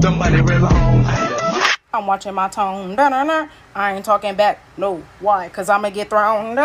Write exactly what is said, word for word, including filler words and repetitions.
the money real long. I'm watching my tone. Da, da, da. I ain't talking back. No. Why? Because I'm going to get thrown.